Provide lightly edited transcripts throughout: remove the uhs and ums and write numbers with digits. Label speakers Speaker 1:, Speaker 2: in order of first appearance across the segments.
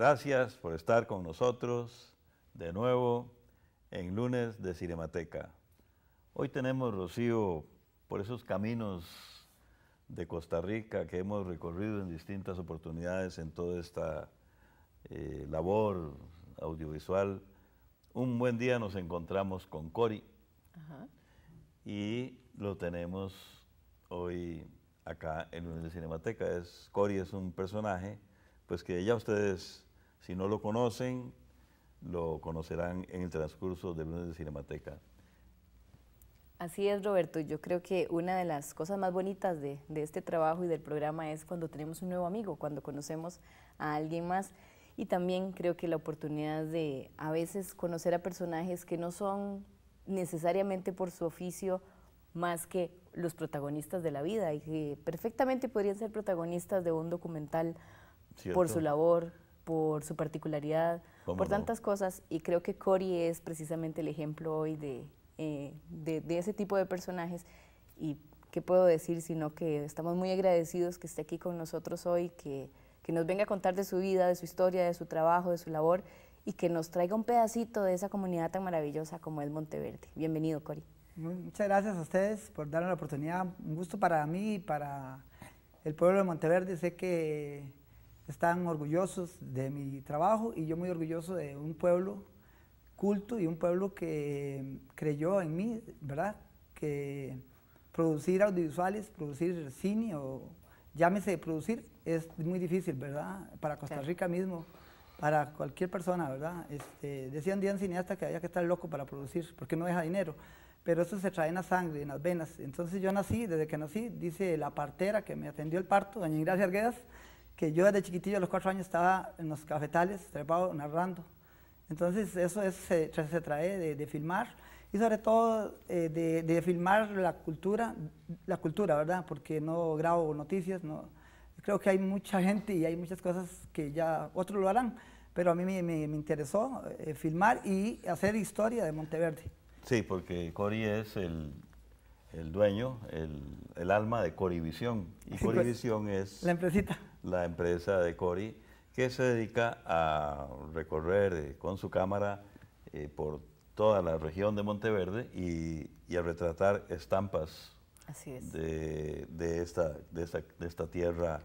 Speaker 1: Gracias por estar con nosotros de nuevo en Lunes de Cinemateca. Hoy tenemos, Rocío, por esos caminos de Costa Rica que hemos recorrido en distintas oportunidades en toda esta labor audiovisual. Un buen día nos encontramos con Cory. Ajá. Y lo tenemos hoy acá en Lunes de Cinemateca. Cory es un personaje pues que ya ustedes, si no lo conocen, lo conocerán en el transcurso de Lunes de Cinemateca.
Speaker 2: Así es, Roberto. Yo creo que una de las cosas más bonitas de este trabajo y del programa es cuando tenemos un nuevo amigo, cuando conocemos a alguien más. Y también creo que la oportunidad de a veces conocer a personajes que no son necesariamente por su oficio más que los protagonistas de la vida y que perfectamente podrían ser protagonistas de un documental. ¿Cierto? Por su labor, por su particularidad, por tantas cosas, y creo que Cory es precisamente el ejemplo hoy de ese tipo de personajes. Y qué puedo decir, sino que estamos muy agradecidos que esté aquí con nosotros hoy, que nos venga a contar de su vida, de su historia, de su trabajo, de su labor, y que nos traiga un pedacito de esa comunidad tan maravillosa como es Monteverde. Bienvenido, Cory.
Speaker 3: Muchas gracias a ustedes por darme la oportunidad. Un gusto para mí y para el pueblo de Monteverde. Sé que están orgullosos de mi trabajo y yo muy orgulloso de un pueblo culto y un pueblo que creyó en mí, ¿verdad? Que producir audiovisuales, producir cine o llámese producir, es muy difícil, ¿verdad? Para Costa Rica mismo, para cualquier persona, ¿verdad? Decía un día un cineasta que había que estar loco para producir, porque no deja dinero, pero eso se trae en la sangre, en las venas. Entonces yo nací, desde que nací, dice la partera que me atendió el parto, doña Ingracia Arguedas, que yo desde chiquitillo a los 4 años estaba en los cafetales, trepado, narrando. Entonces eso se trae de filmar y sobre todo de filmar la cultura, ¿verdad? Porque no grabo noticias, no. Creo que hay mucha gente y hay muchas cosas que ya otros lo harán, pero a mí me interesó filmar y hacer historia de Monteverde.
Speaker 1: Sí, porque Cory es el dueño, el alma de Coryvisión. Y sí, Coryvisión es
Speaker 3: la empresita.
Speaker 1: La empresa de Cory, que se dedica a recorrer con su cámara por toda la región de Monteverde y a retratar estampas.
Speaker 2: Así es.
Speaker 1: de esta tierra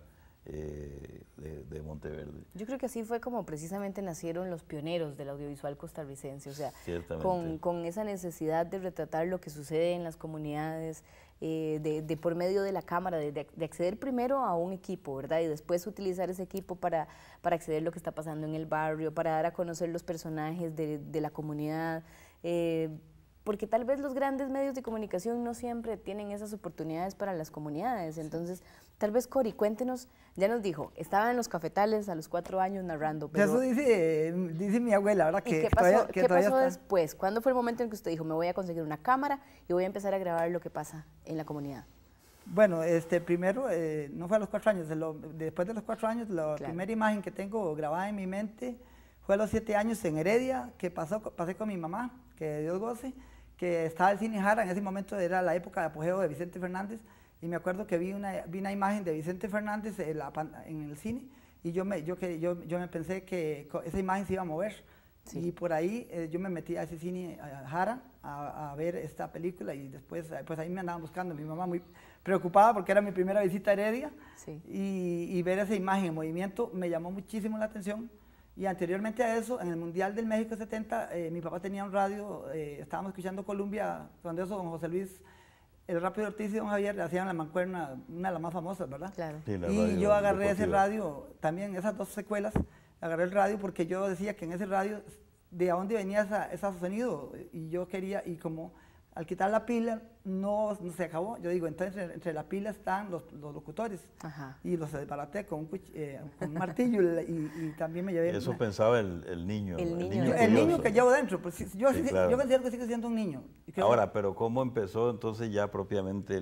Speaker 1: de Monteverde.
Speaker 2: Yo creo que así fue como precisamente nacieron los pioneros del audiovisual costarricense, o sea, con esa necesidad de retratar lo que sucede en las comunidades, por medio de la cámara, de acceder primero a un equipo, ¿verdad? Y después utilizar ese equipo para acceder a lo que está pasando en el barrio, para dar a conocer los personajes de la comunidad, porque tal vez los grandes medios de comunicación no siempre tienen esas oportunidades para las comunidades. Entonces, tal vez, Cory, cuéntenos, ya nos dijo, estaba en los cafetales a los 4 años narrando.
Speaker 3: Pero eso dice mi abuela, ¿verdad?
Speaker 2: ¿Y qué pasó después? ¿Cuándo fue el momento en que usted dijo, me voy a conseguir una cámara y voy a empezar a grabar lo que pasa en la comunidad?
Speaker 3: Bueno, primero, no fue a los 4 años, después de los 4 años, la primera imagen que tengo grabada en mi mente fue a los 7 años en Heredia, que pasé con mi mamá, que Dios goce, que estaba el cine Jara, en ese momento era la época de apogeo de Vicente Fernández, y me acuerdo que vi una imagen de Vicente Fernández en el cine, y yo me pensé que esa imagen se iba a mover. Sí. Y por ahí yo me metí a ese cine Jara a ver esta película, y después pues ahí me andaban buscando, mi mamá muy preocupada porque era mi primera visita a Heredia, sí. y ver esa imagen en movimiento me llamó muchísimo la atención. Y anteriormente a eso, en el Mundial del México 70, mi papá tenía un radio, estábamos escuchando Columbia, cuando eso don José Luis, el Rápido Ortiz y don Javier le hacían la mancuerna, una de las más famosas, ¿verdad? Claro. Sí, y yo agarré ese radio, también esas 2 secuelas, agarré el radio porque yo decía que en ese radio, de dónde venía ese sonido, y yo quería, y como al quitar la pila no se acabó, yo digo, entonces entre la pila están los locutores. Ajá. Y los desbaraté con un martillo y también me llevé...
Speaker 1: Eso pensaba el niño.
Speaker 3: El niño que llevo dentro, pues yo considero que sigo siendo un niño.
Speaker 1: Ahora, pero ¿cómo empezó entonces ya propiamente,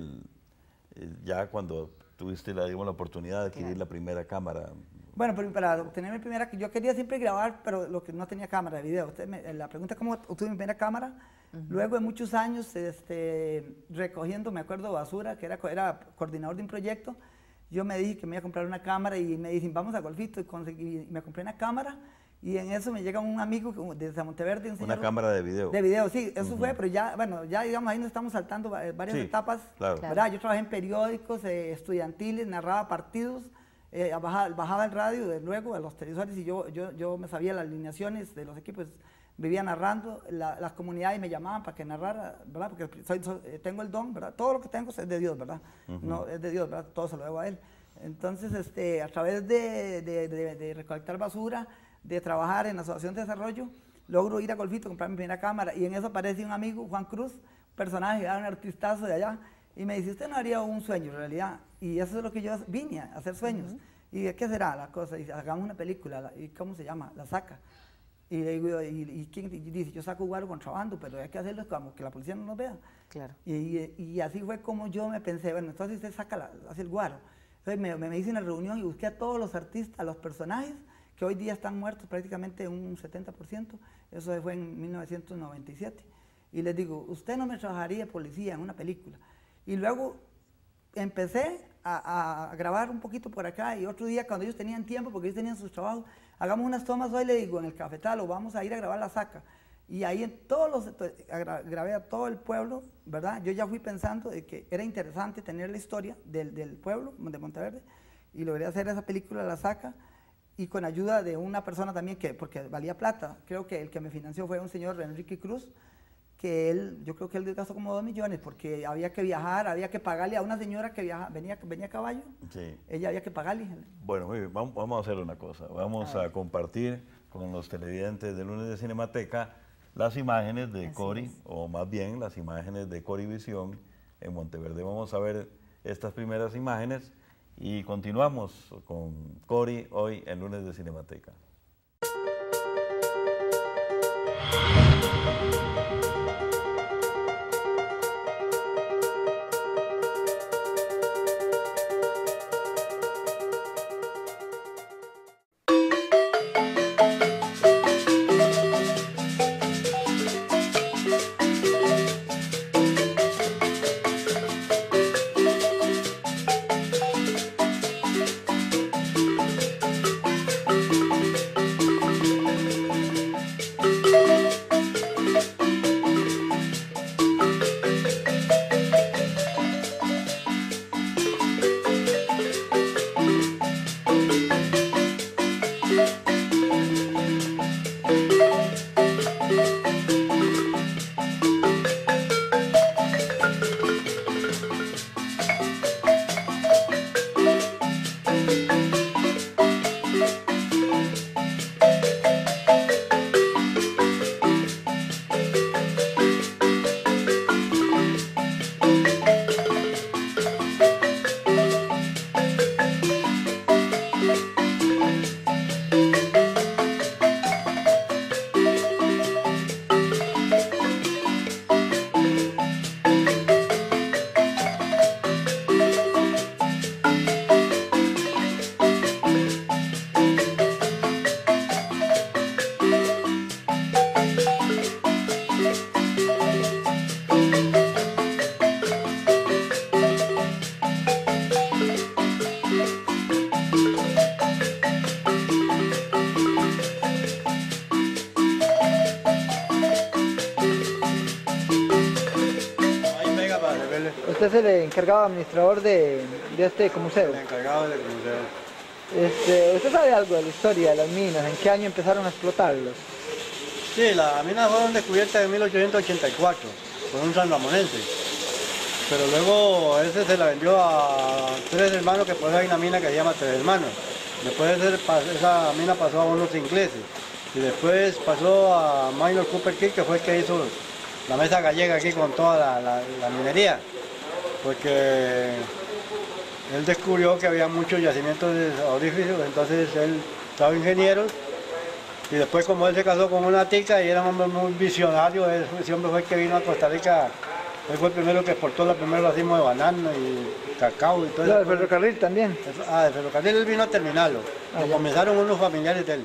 Speaker 1: ya cuando tuviste la oportunidad de adquirir la primera cámara?
Speaker 3: Bueno, pero para obtener mi primera, yo quería siempre grabar, pero lo que no tenía cámara de video. La pregunta es cómo obtuve mi primera cámara. Luego de muchos años recogiendo, me acuerdo, basura, que era coordinador de un proyecto, yo me dije que me iba a comprar una cámara y me dicen, vamos a Golfito, y me compré una cámara y en eso me llega un amigo desde Monteverde.
Speaker 1: Una cámara de video.
Speaker 3: De video, sí, eso fue, pero ya, bueno, ya digamos, ahí nos estamos saltando varias etapas.
Speaker 1: Claro.
Speaker 3: ¿Verdad? Yo trabajé en periódicos estudiantiles, narraba partidos, bajaba el radio, luego a los televisores y yo me sabía las alineaciones de los equipos, vivía narrando, las comunidades me llamaban para que narrara, ¿verdad? Porque tengo el don, ¿verdad? Todo lo que tengo es de Dios, ¿verdad? No, es de Dios, ¿verdad? Todo se lo debo a Él. Entonces, a través de recolectar basura, de trabajar en la Asociación de Desarrollo, logro ir a Golfito, comprar mi primera cámara y en eso aparece un amigo, Juan Cruz, un personaje, un artistazo de allá, y me dice, usted no haría un sueño en realidad, y eso es lo que yo vine a hacer sueños. ¿Y qué será la cosa? Y dice, hagamos una película, ¿y cómo se llama? La Saca. Y le digo, ¿y quién? Y dice, yo saco guaro contrabando, pero hay que hacerlo como que la policía no nos vea.
Speaker 2: Claro.
Speaker 3: Y así fue como yo me pensé, bueno, entonces usted hace el guaro. Entonces me hice una reunión y busqué a todos los artistas, a los personajes, que hoy día están muertos prácticamente un 70%, eso fue en 1997. Y les digo, usted no me trabajaría de policía en una película. Y luego empecé a grabar un poquito por acá y otro día cuando ellos tenían tiempo, porque ellos tenían sus trabajos, hagamos unas tomas hoy, le digo, en el Cafetal, o vamos a ir a grabar La Saca. Y ahí grabé a todo el pueblo, ¿verdad? Yo ya fui pensando de que era interesante tener la historia del pueblo de Monteverde y logré hacer esa película La Saca y con ayuda de una persona también porque valía plata. Creo que el que me financió fue un señor, Enrique Cruz, que yo creo que él gastó como 2 millones porque había que viajar, había que pagarle a una señora que venía a caballo. Sí. Ella había que pagarle.
Speaker 1: Bueno, muy bien, vamos a hacer una cosa. Vamos a compartir con los televidentes de Lunes de Cinemateca las imágenes de Cori, o más bien las imágenes de Corivisión en Monteverde. Vamos a ver estas primeras imágenes y continuamos con Cori hoy en Lunes de Cinemateca.
Speaker 3: Usted es el encargado administrador de este museo.
Speaker 4: El encargado del museo.
Speaker 3: ¿Usted sabe algo de la historia de las minas? ¿En qué año empezaron a explotarlos?
Speaker 4: Sí, las minas fueron descubiertas en 1884 por un sanramonense. Pero luego ese se la vendió a 3 hermanos que poseen una mina que se llama Tres Hermanos. Después esa mina pasó a unos ingleses. Y después pasó a Minor Cooper King, que fue el que hizo la mesa gallega aquí con toda la minería. Porque él descubrió que había muchos yacimientos de auríferos, entonces él estaba ingeniero y después como él se casó con una tica y era un hombre muy visionario, ese hombre fue el que vino a Costa Rica, él fue el primero que exportó los primeros racimos de banano y cacao y todo eso.
Speaker 3: ¿El ferrocarril también?
Speaker 4: El ferrocarril él vino a terminarlo, lo comenzaron unos familiares de él.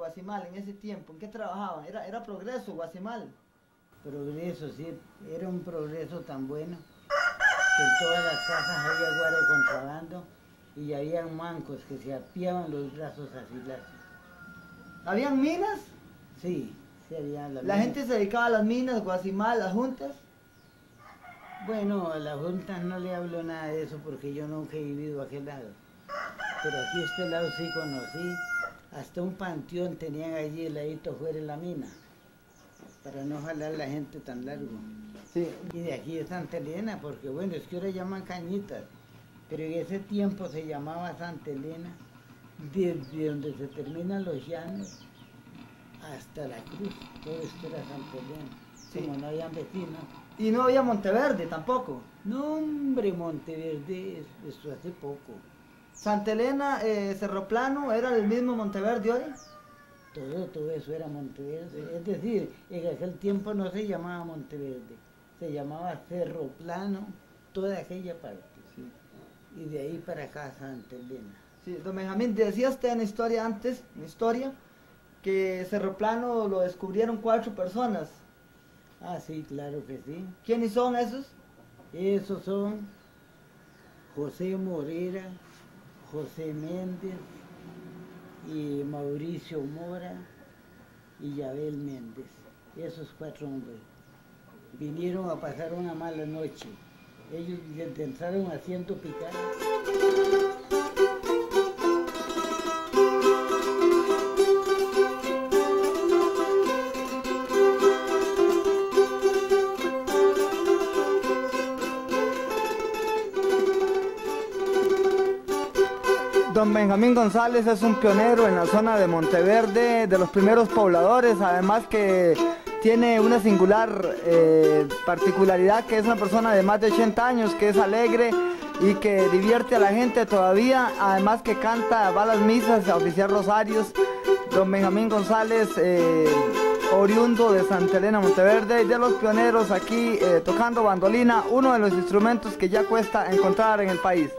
Speaker 3: Guasimal en ese tiempo? ¿En qué trabajaban? ¿Era Progreso, Guasimal?
Speaker 5: Progreso, sí, era un progreso tan bueno que en todas las casas había guaro contrabando y habían mancos que se apiaban los brazos así lazos.
Speaker 3: ¿Habían minas?
Speaker 5: Sí, sí había
Speaker 3: ¿La
Speaker 5: minas.
Speaker 3: gente se dedicaba a las minas, Guasimal, las juntas?
Speaker 5: Bueno, a la Junta no le hablo nada de eso porque yo nunca he vivido a aquel lado. Pero aquí este lado sí conocí. Hasta un panteón tenían allí el ladito fuera en la mina, para no jalar la gente tan largo.
Speaker 3: Sí.
Speaker 5: Y de aquí de Santa Elena, porque bueno, es que ahora llaman Cañitas, pero en ese tiempo se llamaba Santa Elena, desde donde se terminan los llanos hasta la cruz, todo esto era Santa Elena,
Speaker 3: Sí.
Speaker 5: como no habían vecinos.
Speaker 3: Y no había Monteverde tampoco.
Speaker 5: No, hombre, Monteverde, esto hace poco.
Speaker 3: Santa Elena, Cerro Plano, ¿era el mismo Monteverde hoy?
Speaker 5: Todo eso era Monteverde. Es decir, en aquel tiempo no se llamaba Monteverde, se llamaba Cerro Plano, toda aquella parte.
Speaker 3: Sí.
Speaker 5: Y de ahí para acá Santa Elena.
Speaker 3: Sí, don Benjamín, decía usted en la historia antes, que Cerro Plano lo descubrieron 4 personas.
Speaker 5: Ah, sí, claro que sí.
Speaker 3: ¿Quiénes son esos?
Speaker 5: Esos son José Morera, José Méndez y Mauricio Mora y Yabel Méndez. Esos 4 hombres vinieron a pasar una mala noche. Ellos entraron haciendo picar.
Speaker 3: Don Benjamín González es un pionero en la zona de Monteverde, de los primeros pobladores, además que tiene una singular particularidad, que es una persona de más de 80 años, que es alegre y que divierte a la gente todavía, además que canta, va a las misas a oficiar rosarios. Don Benjamín González, oriundo de Santa Elena, Monteverde, y de los pioneros aquí tocando bandolina, uno de los instrumentos que ya cuesta encontrar en el país.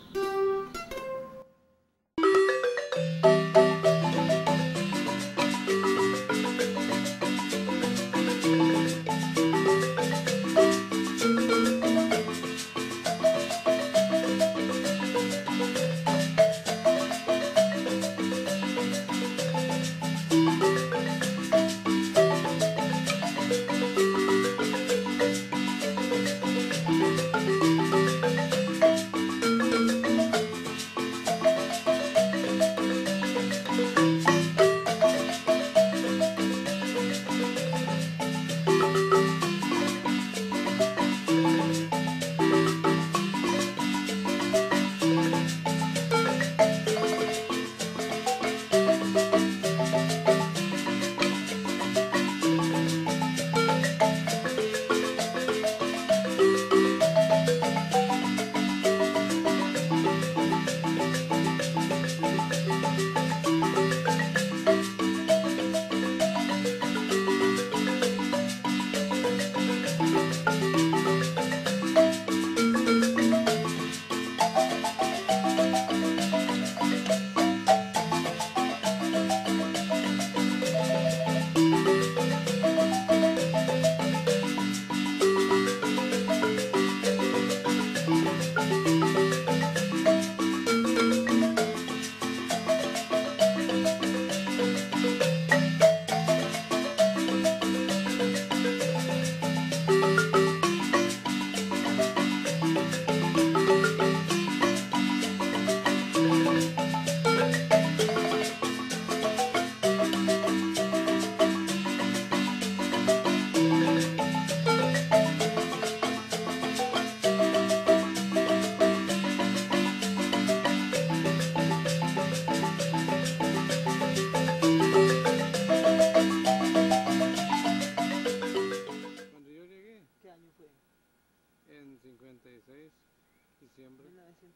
Speaker 6: En 56, diciembre.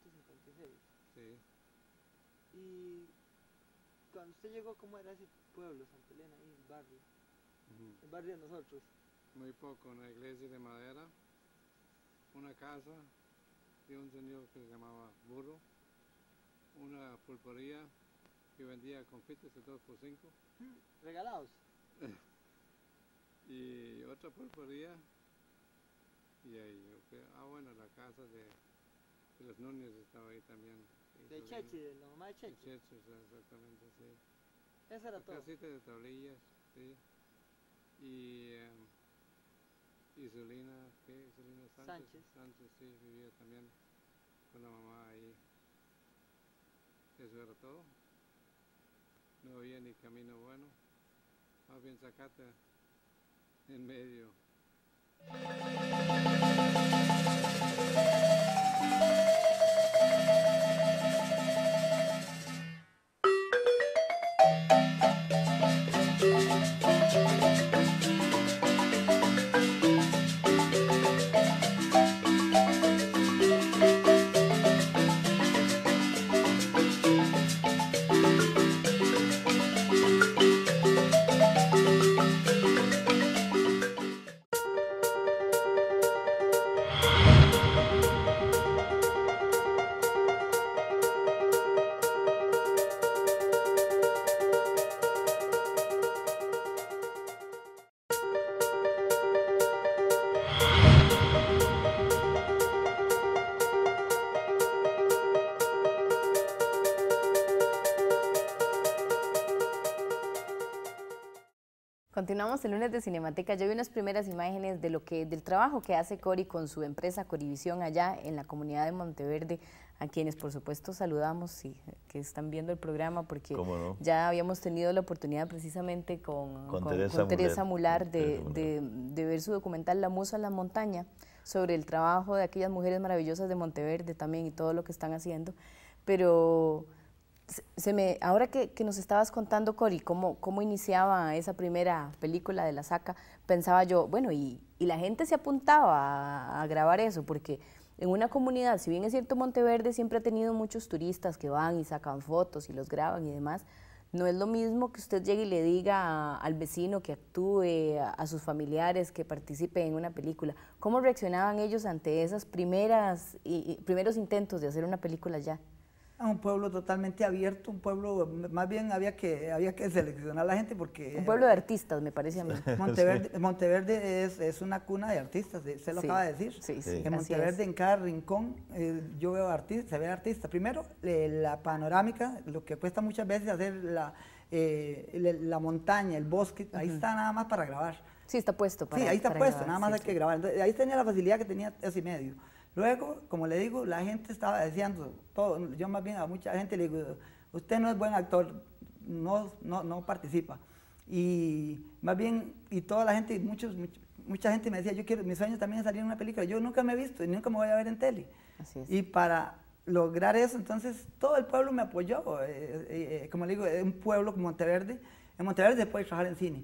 Speaker 3: 1956.
Speaker 6: Sí.
Speaker 3: Y cuando usted llegó, ¿cómo era ese pueblo, Santa Elena, ahí, el barrio?
Speaker 6: Ujú.
Speaker 3: El barrio de nosotros.
Speaker 6: Muy poco, una iglesia de madera, una casa de un señor que se llamaba Burro, una pulpería que vendía confites de 2x5.
Speaker 4: ¿Regalados?
Speaker 6: Y otra pulpería. Y ahí, bueno, la casa de los Núñez estaba ahí también.
Speaker 4: De Chechi, de la mamá de Chechi.
Speaker 6: Chechi, exactamente, sí.
Speaker 4: Eso era todo.
Speaker 6: Casita de tablillas, sí. Y Isolina, ¿qué? Isolina Sánchez. Sánchez, sí, vivía también con la mamá ahí. Eso era todo. No había ni camino bueno. Más bien zacate en medio.
Speaker 2: Continuamos el lunes de Cinemateca. Ya vi unas primeras imágenes de del trabajo que hace Cori con su empresa Corivisión allá en la comunidad de Monteverde, a quienes por supuesto saludamos y que están viendo el programa, porque ya habíamos tenido la oportunidad precisamente con Teresa Mular de ver su documental La Musa en la Montaña, sobre el trabajo de aquellas mujeres maravillosas de Monteverde también y todo lo que están haciendo. Pero ahora que nos estabas contando, Cori, cómo iniciaba esa primera película de La Saca, pensaba yo, bueno, y la gente se apuntaba a grabar eso, porque en una comunidad, si bien es cierto, Monteverde siempre ha tenido muchos turistas que van y sacan fotos y los graban y demás, no es lo mismo que usted llegue y le diga al vecino que actúe, a sus familiares que participen en una película. ¿Cómo reaccionaban ellos ante esas primeros intentos de hacer una película ya?
Speaker 3: Un pueblo totalmente abierto, un pueblo, más bien había que seleccionar a la gente porque...
Speaker 2: Un pueblo de artistas, me parece a mí.
Speaker 3: Monteverde es una cuna de artistas, se lo acaba de decir. En Monteverde, en cada rincón, yo veo artistas, se ve artistas. Primero, la panorámica, lo que cuesta muchas veces hacer la montaña, el bosque, ahí está nada más para grabar.
Speaker 2: Sí, está puesto para
Speaker 3: Sí, ahí está puesto,
Speaker 2: grabar,
Speaker 3: nada más hay que grabar. Entonces, ahí tenía la facilidad que tenía así medio. Luego, como le digo, la gente estaba deseando todo. Yo más bien a mucha gente le digo, usted no es buen actor, no participa. Y más bien, y toda la gente, mucha gente me decía, mi sueño también es salir en una película. Yo nunca me he visto y nunca me voy a ver en tele.
Speaker 2: Así es.
Speaker 3: Y para lograr eso, entonces, todo el pueblo me apoyó. Como le digo, es un pueblo como Monteverde. En Monteverde se puede trabajar en cine.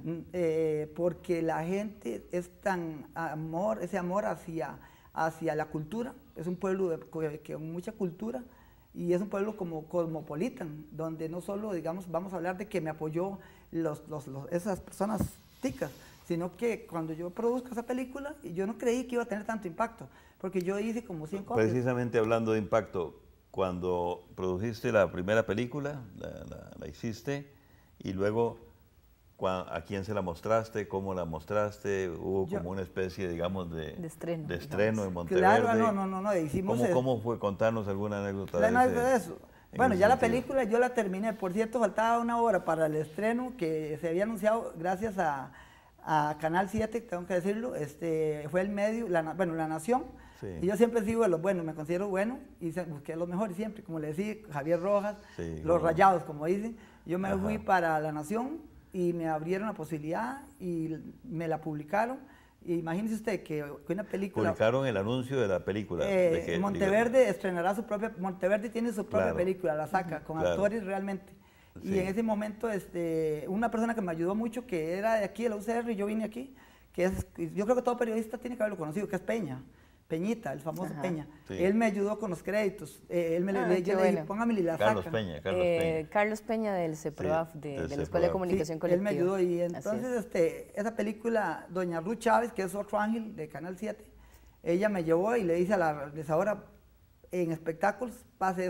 Speaker 3: Porque la gente es ese amor hacia la cultura, es un pueblo con mucha cultura y es un pueblo como cosmopolitan, donde no solo, digamos, vamos a hablar de que me apoyó esas personas ticas, sino que cuando yo produzco esa película, yo no creí que iba a tener tanto impacto, porque yo hice como 100 copias.
Speaker 1: Precisamente hablando de impacto, cuando produjiste la primera película, la hiciste, y luego... ¿A quién se la mostraste? ¿Cómo la mostraste? ¿Hubo como una especie, digamos, de estreno en Monteverde?
Speaker 3: Claro, no, hicimos
Speaker 1: ¿Cómo fue? Contarnos alguna anécdota
Speaker 3: de eso. Bueno, ya la película yo la terminé. Por cierto, faltaba una hora para el estreno que se había anunciado gracias a Canal 7, tengo que decirlo. Fue el medio, La Nación. Sí. Y yo siempre sigo de los buenos, me considero bueno y busqué los mejores siempre. Como le decía, Javier Rojas, los Rayados, como dicen. Yo me fui para La Nación y me abrieron la posibilidad y me la publicaron. Imagínese usted que una película...
Speaker 1: Publicaron el anuncio de la película.
Speaker 3: Monteverde estrenará su propia... Monteverde tiene su propia película, La Saca, con actores realmente. Sí. Y en ese momento, una persona que me ayudó mucho, que era de aquí, de la UCR, y yo vine aquí, yo creo que todo periodista tiene que haberlo conocido, que es Peñita, el famoso Peña. Sí. Él me ayudó con los créditos. Él yo le dije, póngame La Saca.
Speaker 2: Carlos Peña del CEPROAF, de la Escuela de Comunicación Colectiva.
Speaker 3: Él me ayudó y entonces esa película, doña Ruth Chávez, que es otro ángel de Canal 7, ella me llevó y le dice a la realizadora, en espectáculos pase eso,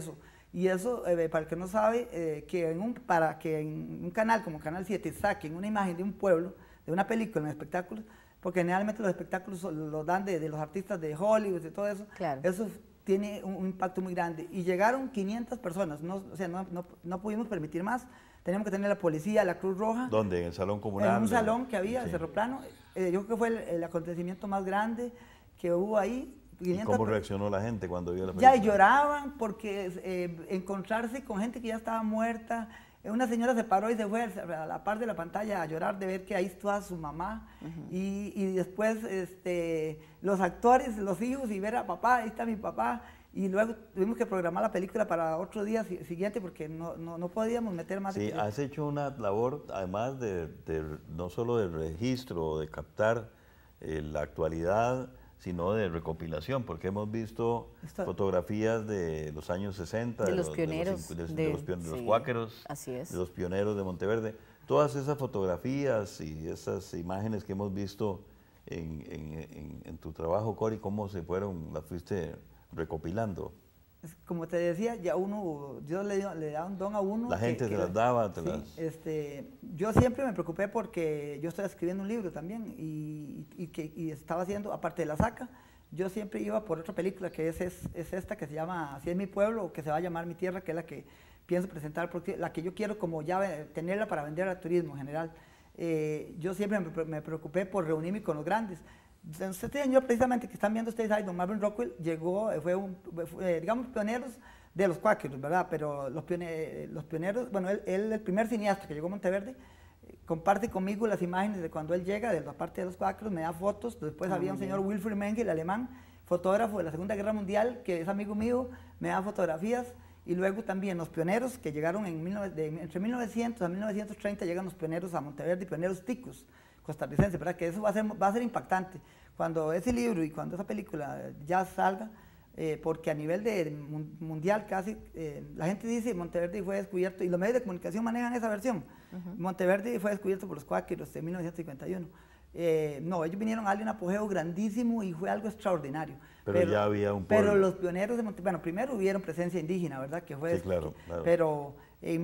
Speaker 3: Y eso, para el que no sabe, para que en un canal como Canal 7 saquen una imagen de un pueblo, de una película en espectáculos, porque generalmente los espectáculos los dan de los artistas de Hollywood y todo eso,
Speaker 2: claro.
Speaker 3: Eso tiene un impacto muy grande. Y llegaron 500 personas, o sea, no pudimos permitir más. Teníamos que tener la policía, la Cruz Roja.
Speaker 1: ¿Dónde? ¿En el salón comunal?
Speaker 3: En un salón que había,
Speaker 1: sí.
Speaker 3: de Cerro Plano. Yo creo que fue el acontecimiento más grande que hubo ahí.
Speaker 1: ¿Y cómo reaccionó la gente cuando vio la
Speaker 3: Ya
Speaker 1: película?
Speaker 3: lloraban porque encontrarse con gente que ya estaba muerta. Una señora se paró y se fue a la par de la pantalla a llorar de ver que ahí estaba su mamá. Y después los actores, los hijos, y ver a papá, ahí está mi papá. Y luego tuvimos que programar la película para otro día siguiente porque no podíamos meter más.
Speaker 1: Sí, has hecho una labor, además no solo de registro, de captar la actualidad, sino de recopilación, porque hemos visto fotografías de los años 60,
Speaker 2: de los pioneros,
Speaker 1: de los cuáqueros,
Speaker 2: así es.
Speaker 1: de los pioneros de Monteverde. Todas esas fotografías y esas imágenes que hemos visto en tu trabajo, Cori, ¿cómo las fuiste recopilando?
Speaker 3: Como te decía, ya Dios le da un don a uno.
Speaker 1: La gente te las daba,
Speaker 3: yo siempre me preocupé porque yo estoy escribiendo un libro también y estaba haciendo, aparte de La Saca, yo siempre iba por otra película que es esta que se llama Así es mi pueblo, o que se va a llamar Mi Tierra, que es la que pienso presentar, porque la que yo quiero como ya tenerla para vender al turismo en general. Yo siempre me preocupé por reunirme con los grandes. Este año precisamente que están viendo ustedes ahí, don Marvin Rockwell llegó, fue digamos, pioneros de los cuáqueros, ¿verdad? Pero los pioneros, bueno, él el primer cineasta que llegó a Monteverde, comparte conmigo las imágenes de cuando él llega, de la parte de los cuáqueros, me da fotos. Después había un señor Wilfried Menge, el alemán, fotógrafo de la Segunda Guerra Mundial, que es amigo mío, me da fotografías. Y luego también los pioneros que llegaron entre 1900 a 1930, llegan los pioneros a Monteverde, pioneros ticos costarricenses, ¿verdad? Que eso va a ser impactante cuando ese libro y cuando esa película ya salga, porque a nivel mundial casi, la gente dice Monteverde fue descubierto, y los medios de comunicación manejan esa versión, Monteverde fue descubierto por los cuáqueros en 1951. No, ellos vinieron a darle un apogeo grandísimo y fue algo extraordinario.
Speaker 1: Pero ya había un pueblo.
Speaker 3: Pero los pioneros de Monteverde, bueno, primero hubieron presencia indígena, ¿verdad? Que fue
Speaker 1: sí, claro.
Speaker 3: Pero en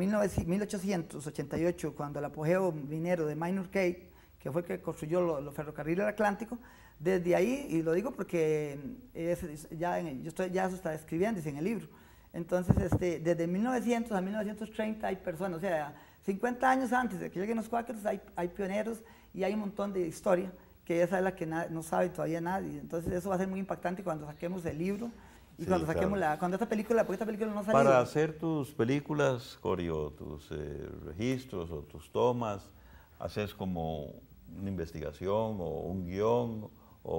Speaker 3: 1888, cuando el apogeo minero de Minor Cay, que fue el que construyó los ferrocarriles del Atlántico, desde ahí, y lo digo porque ya eso está escribiendo en el libro. Entonces, desde 1900 a 1930 hay personas, o sea, 50 años antes de que lleguen los cuáqueros hay pioneros y hay un montón de historia, que esa es la que no sabe todavía nadie. Entonces eso va a ser muy impactante cuando saquemos el libro y
Speaker 1: sí,
Speaker 3: cuando saquemos cuando esta película, porque esta película no ha salido.
Speaker 1: Para hacer tus películas, Cori, o tus registros o tus tomas, ¿haces como una investigación o un guión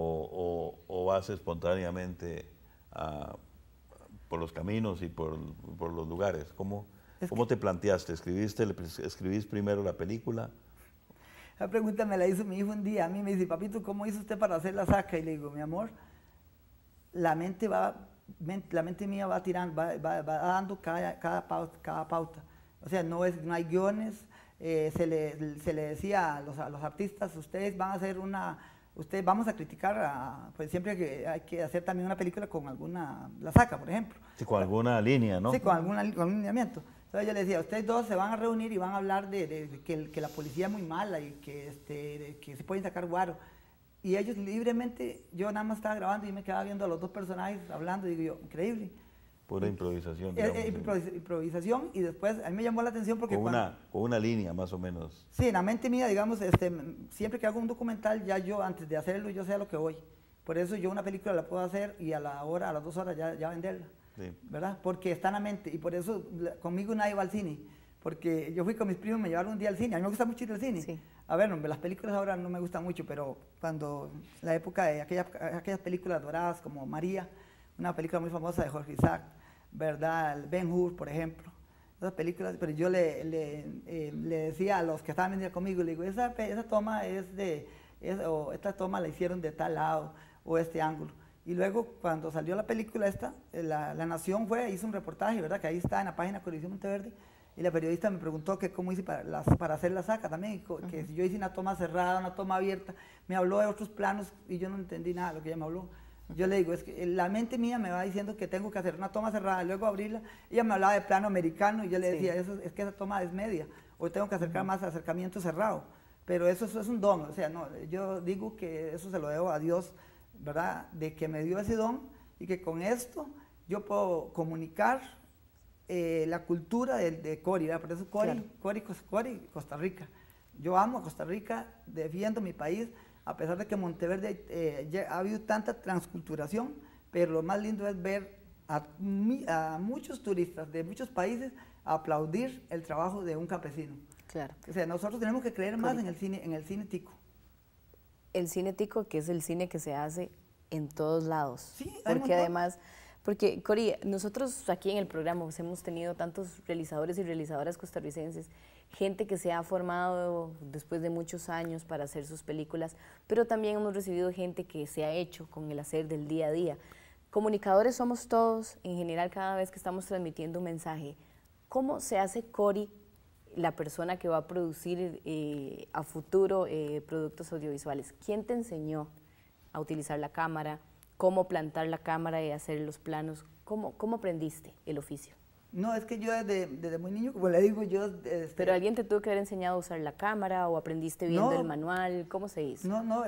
Speaker 1: o vas espontáneamente por los caminos y por los lugares? ¿Cómo te planteaste? ¿Escribís primero la película?
Speaker 3: La pregunta me la hizo mi hijo un día. A mí me dice, papito, ¿cómo hizo usted para hacer La Saca? Y le digo, mi amor, la mente mía va tirando, va dando cada pauta. O sea, no hay guiones. Se le decía a los artistas, ustedes van a hacer vamos a criticar, pues siempre que hay que hacer también una película con La Saca, por ejemplo.
Speaker 1: Sí, con alguna línea, ¿no?
Speaker 3: Sí, con algún lineamiento. Entonces yo le decía, ustedes dos se van a reunir y van a hablar de que la policía es muy mala y que se pueden sacar guaro. Y ellos libremente, yo nada más estaba grabando y me quedaba viendo a los dos personajes hablando y digo yo, increíble.
Speaker 1: Pura improvisación.
Speaker 3: Improvisación, y después a mí me llamó la atención porque...
Speaker 1: Con una línea más o menos.
Speaker 3: Sí, en la mente mía, digamos, siempre que hago un documental, ya yo antes de hacerlo, yo sé a lo que voy. Por eso yo una película la puedo hacer y a las 2 horas ya venderla. Sí. ¿Verdad? Porque está en la mente, y por eso conmigo nadie va al cine, porque yo fui con mis primos, me llevaron un día al cine. A mí me gusta mucho ir al cine. Sí. A ver, las películas ahora no me gustan mucho, pero cuando la época de aquellas películas doradas como María, una película muy famosa de Jorge Isaac, ¿verdad? Ben-Hur, por ejemplo, esas películas, pero yo le decía a los que estaban vendiendo conmigo, le digo, esa toma o esta toma la hicieron de tal lado, o este ángulo. Y luego, cuando salió la película esta, la Nación hizo un reportaje, ¿verdad? Que ahí está en la página Colisión Monteverde, y la periodista me preguntó que cómo hice para hacer La Saca también, que si yo hice una toma cerrada, una toma abierta, me habló de otros planos, y yo no entendí nada de lo que ella me habló. Yo le digo, es que la mente mía me va diciendo que tengo que hacer una toma cerrada, luego abrirla. Ella me hablaba de plano americano y yo le decía, eso, es que esa toma es media, hoy tengo que acercar más acercamiento cerrado. Pero eso es un don, o sea, no, yo digo que eso se lo debo a Dios, ¿verdad? De que me dio ese don y que con esto yo puedo comunicar la cultura de Cori, ¿verdad? Por eso Cori, Costa Rica. Yo amo a Costa Rica, defiendo mi país, a pesar de que en Monteverde ha habido tanta transculturación, pero lo más lindo es ver a muchos turistas de muchos países aplaudir el trabajo de un campesino.
Speaker 2: Claro.
Speaker 3: O sea, nosotros tenemos que creer más en el cine tico.
Speaker 2: El cine tico, que es el cine que se hace en todos lados.
Speaker 3: Sí,
Speaker 2: porque además, porque Cori, nosotros aquí en el programa pues, hemos tenido tantos realizadores y realizadoras costarricenses, gente que se ha formado después de muchos años para hacer sus películas, pero también hemos recibido gente que se ha hecho con el hacer del día a día. Comunicadores somos todos, en general, cada vez que estamos transmitiendo un mensaje. ¿Cómo se hace Cori, la persona que va a producir a futuro productos audiovisuales? ¿Quién te enseñó a utilizar la cámara? ¿Cómo plantar la cámara y hacer los planos? ¿Cómo aprendiste el oficio?
Speaker 3: No, es que yo desde muy niño, como le digo, yo...
Speaker 2: ¿Pero alguien te tuvo que haber enseñado a usar la cámara o aprendiste viendo el manual? ¿Cómo se hizo?
Speaker 3: No,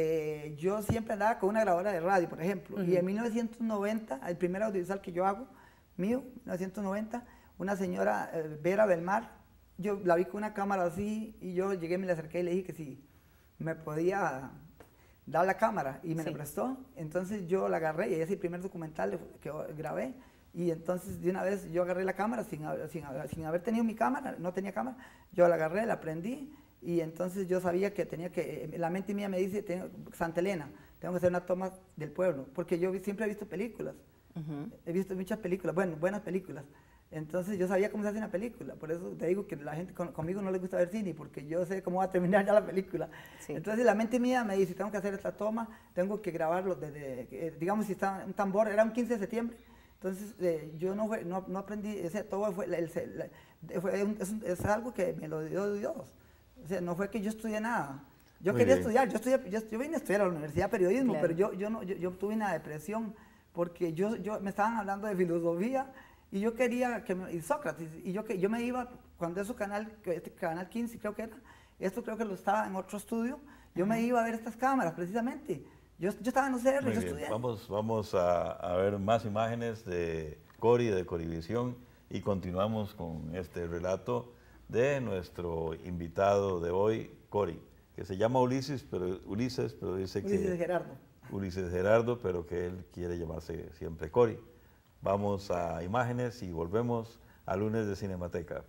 Speaker 3: yo siempre andaba con una grabadora de radio, por ejemplo, y en 1990, el primer audiovisual que yo hago, mío, 1990, una señora, Vera Belmar, yo la vi con una cámara así, y yo llegué, me le acerqué y le dije que si me podía dar la cámara, y me la prestó. Entonces yo la agarré, y ese es el primer documental que grabé, y entonces de una vez yo agarré la cámara sin haber tenido mi cámara, no tenía cámara, yo la agarré, la prendí, y entonces yo sabía que tenía que, la mente mía me dice, Santa Elena, tengo que hacer una toma del pueblo, porque yo siempre he visto películas, he visto muchas películas, bueno, buenas películas. Entonces yo sabía cómo se hace una película, por eso te digo que la gente conmigo no le gusta ver cine, porque yo sé cómo va a terminar ya la película. Sí. Entonces la mente mía me dice, tengo que hacer esta toma, tengo que grabarlo desde, digamos, si está un tambor, era un 15 de septiembre, entonces yo no aprendí, todo es algo que me lo dio Dios, o sea, no fue que yo estudié nada. Yo quería estudiar, yo vine a estudiar a la Universidad de Periodismo, claro. Pero yo tuve una depresión, porque me estaban hablando de filosofía, y yo quería y Sócrates, y yo me iba, cuando eso canal 15 creo que era, esto creo que lo estaba en otro estudio, yo me iba a ver estas cámaras precisamente, yo estaba en UCR, yo estudié.
Speaker 1: Vamos a ver más imágenes de Cori, de Corivisión, y continuamos con este relato de nuestro invitado de hoy, Cori, que se llama Ulises, pero dice que... Ulises Gerardo, pero que él quiere llamarse siempre Cori. Vamos a imágenes y volvemos a Lunes de Cinemateca.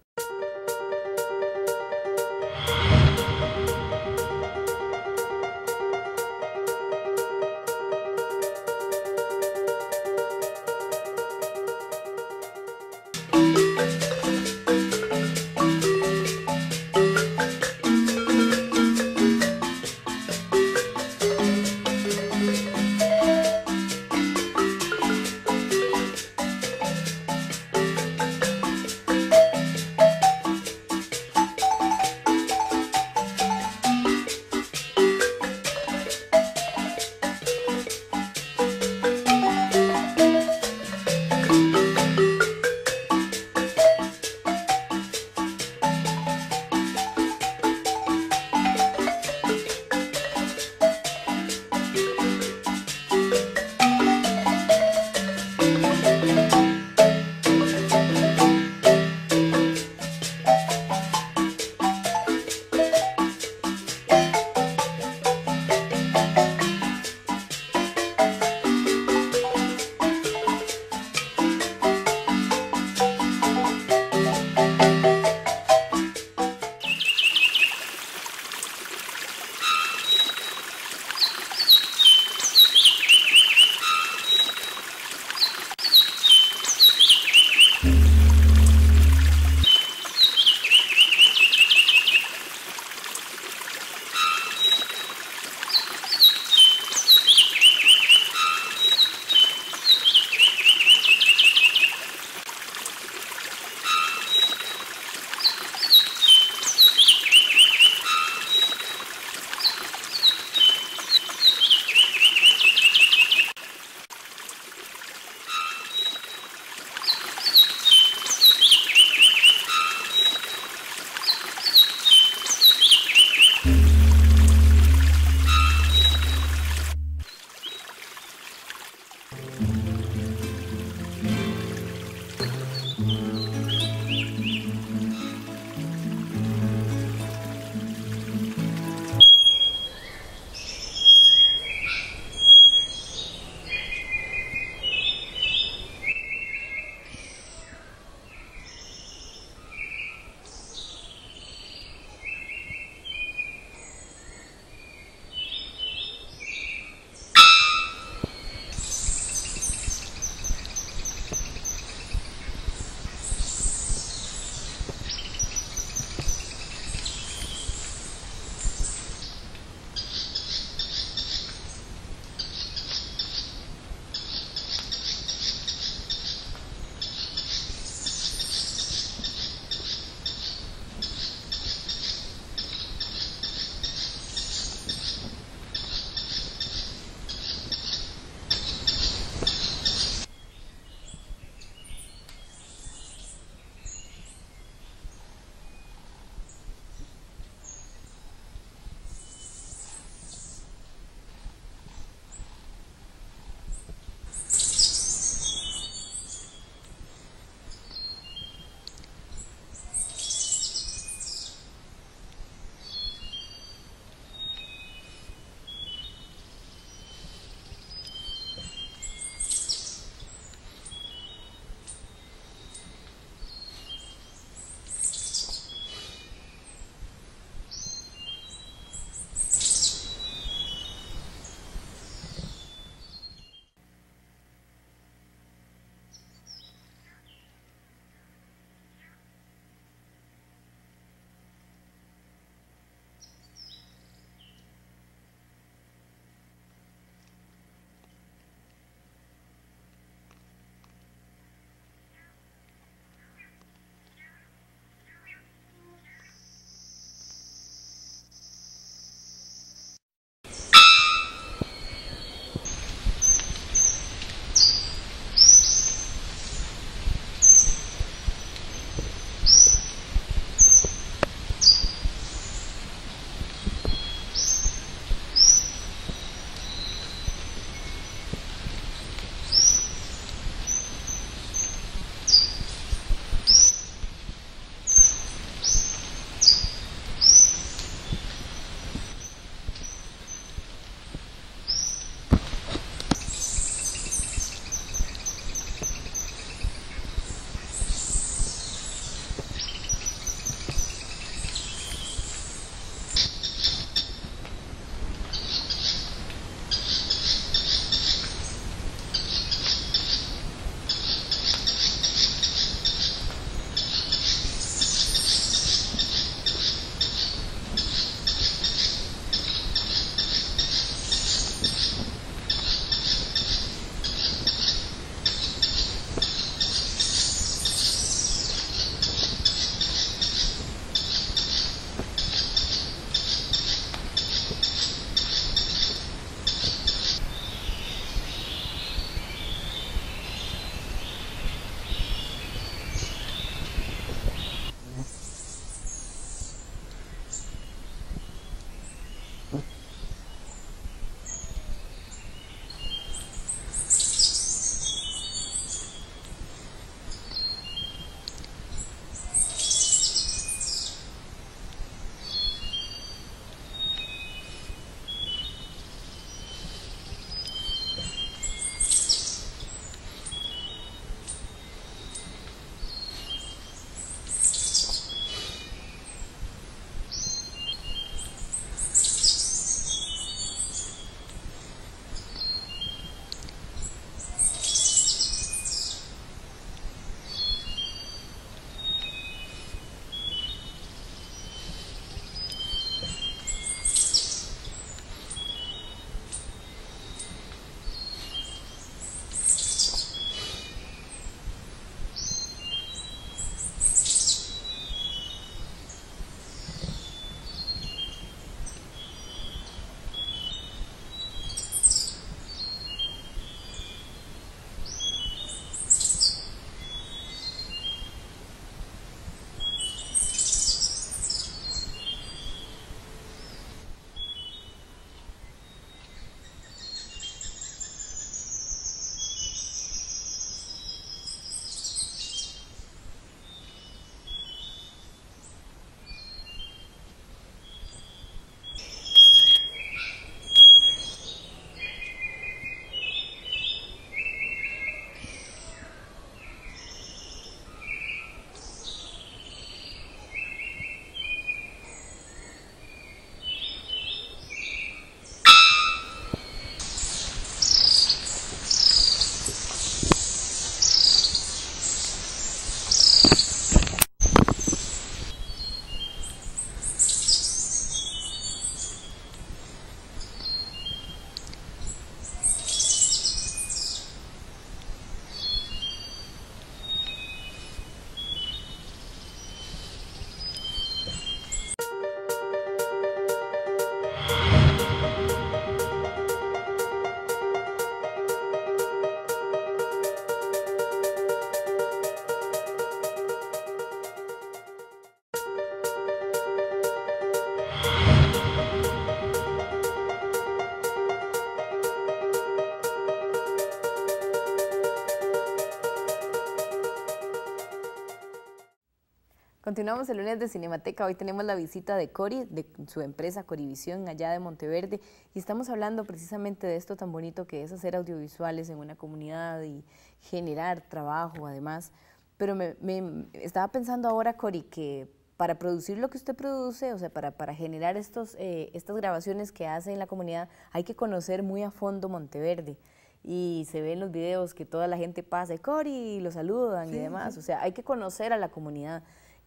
Speaker 2: Continuamos el lunes de Cinemateca. Hoy tenemos la visita de Cori, de su empresa Corivisión, allá de Monteverde, y estamos hablando precisamente de esto tan bonito que es hacer audiovisuales en una comunidad y generar trabajo además. Pero me estaba pensando ahora, Cori, que para producir lo que usted produce, o sea, para generar estas grabaciones que hace en la comunidad, hay que conocer muy a fondo Monteverde. Y se ve en los videos que toda la gente pasa, Cori, y lo saludan y demás. Sí. O sea, hay que conocer a la comunidad.